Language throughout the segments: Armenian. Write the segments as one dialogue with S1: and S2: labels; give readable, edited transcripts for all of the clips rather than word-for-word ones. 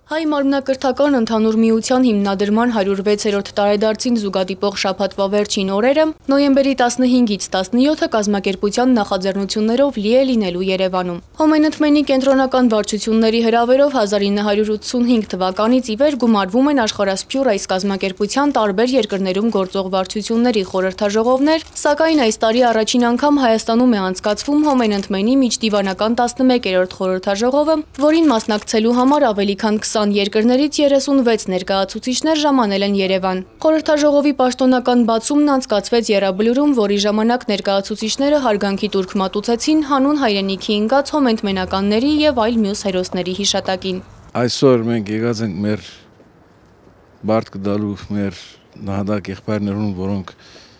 S1: Հայ մարմնակրթական ընդհանուր միության հիմնադրման 106-րդ տարեդարձին զուգադիպող շաբաթվա վերջին օրերը նոյեմբերի 15-ից 17-ը կազմակերպության նախաձեռնություններով լի է լինելու Երևանում։ Հոմենթմենի կենտրոնական վարչությունների հրավերով 1985 թվականից ի վեր գումարվում են աշխարհասփյուռ այս կազմակերպության տարբեր երկրներում գործող վարչությունների խորհրդաժողովներ, սակայն այս տարի առաջին անգամ Հայաստանում է անցկացվում Հոմենթմենի միջդիվանական 11-րդ խորհրդաժողովը, որին մասնակցելու համար ավելի քան 20 երկրներից 36 ներկայացուցիչներ ժամանել են Երևան։ Խորհրդաժողովի պաշտոնական բացումն անցկացվեց Եռաբլուրում, որի ժամանակ ներկայացուցիչները հարգանքի տուրք մատուցեցին հանուն հայրենիքի ընկած հոմենթմենականների եւ այլ մյուս հերոսների հիշատակին։
S2: Այսօր մենք եկած ենք մեր բարդ կդալու մեր նահատակ եղբայրներուն, որոնք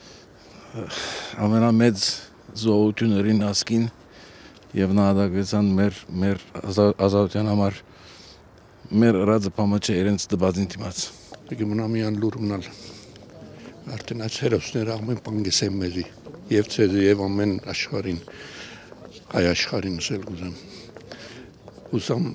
S2: ամենամեծ զոհություններին ասկին եւ նահատակվեցան մեր ազատության համար մեր ռազը պամաչը իրենց դպազին դիմաց։
S3: Եկի մնամիան լուր մնալ, արդեն այս հերոսները ամեն պանգես են մեզի, և ծեզը և ամեն աշխարին, հայ աշխարին սել գուզեմ։ Ուսամ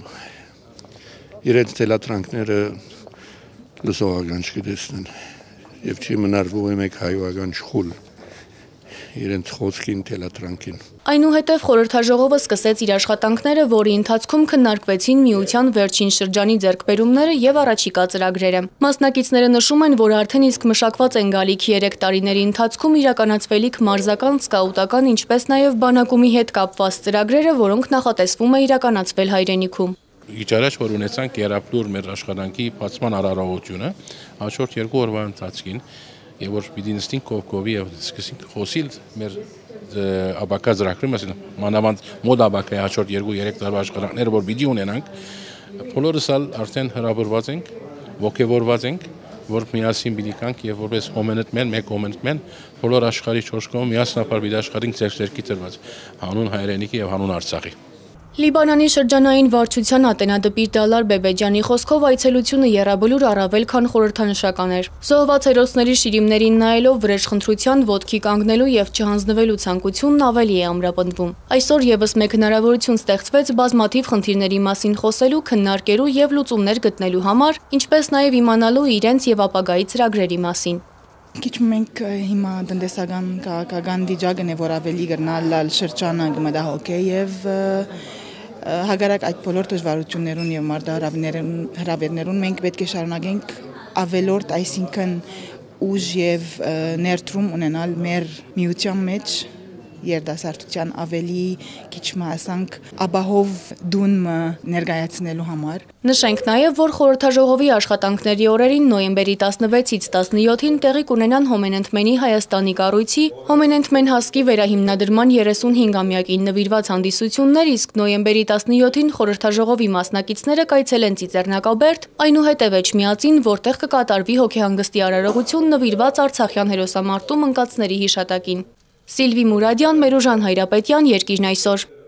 S3: իրենց թելատրանքները լսողական չգտեսնեն, և չի մնարվող է մեկ հայվական շխուլ, իրենց խոսքին թելատրանքին։
S1: Այնուհետև խորհրդաժողովը սկսեց իր աշխատանքները, որի ընթացքում քննարկվեցին միության վերջին շրջանի ձեռքբերումները եւ առաջիկա ծրագրերը։ Մասնակիցները նշում են, որ արդեն իսկ մշակված են գալիքի 3 տարիների ընթացքում իրականացվելիք մարզական, սկաուտական, ինչպես նաեւ բանակումի հետ կապված ծրագրերը, որոնք նախատեսվում է իրականացվել հայրենիքում։
S4: Իջ առաջ որ ունեցանք Եռաբլուր մեր աշխատանքի բացման արարողությունը, հաջորդ 2 օրվա ընթացքին եւ որ պիտի նստենք կողքովի եւ սկսենք խոսիլ մեր աբակա ծրագրի մասին, մանավանդ մոդ աբակայի հաջորդ 2-3 տարվա աշխատանքները որ պիտի ունենանք, բոլորս արդեն հրավիրված ենք, ողջավորված ենք, որ միասին պիտի կանք եւ որպես հոմենթմեն, մեկ հոմենթմեն բոլոր աշխարհի 4 կողմ միասնապար պիտի աշխատենք ձեռքի ծրված հանուն հայրենիքի եւ հանուն Արցախի։
S1: Լիբանանի շրջանային վարչության ատենադպիր Դալար Բեբեջյանի խոսքով այցելությունը Եռաբլուր առավել քան խորհրդանշական էր։ Զոհված հերոսների շիրիմներին նայելով վրեժխնդրության, ոտքի կանգնելու եւ չհանձնվելու ցանկությունն ավելի է ամրապնդվում։ Այսօր եւս մեկ հնարավորություն ստեղծվեց բազմաթիվ խնդիրների մասին խոսելու, քննարկելու եւ լուծումներ գտնելու համար, ինչպես նաեւ իմանալու իրենց եւ ապագայի ծրագրերի մասին։
S5: Քիչ մենք հիմա տնտեսական քաղաքական վիճակն է, որ ավելի գնալ շրջանը գմդահոգ է եւ հագարակ այդ բոլոր դժվարություններուն եւ հրավերներուն մենք պետք է շարունակենք ավելորդ, այսինքն ուժ եւ ներդրում ունենալ մեր միության մեջ երդասարտության ավելի քիչ մասանք աբահով դունը ներկայացնելու համար։
S1: Նշենք նաև, որ խորհրդաժողովի աշխատանքների օրերին նոյեմբերի 16-ից 17-ին տեղի կունենան Հոմենթմենի Հայաստանի կառույցի Հոմենթմեն հասկի վերահիմնադրման 35-ամյակին նվիրված հանդիսություններ, իսկ նոյեմբերի 17-ին խորհրդաժողովի մասնակիցները կայցելեն Ծիծեռնակաբերդ, այնուհետև Էջմիածին, որտեղ կկատարվի հոգեհանգստի արարողություն նվիրված Արցախյան հերոսամարտում ընկածների հիշատակին։ Սիլվի Մուրադյան, Մերուժան Հայրապետյան, Երկիրն այսօր։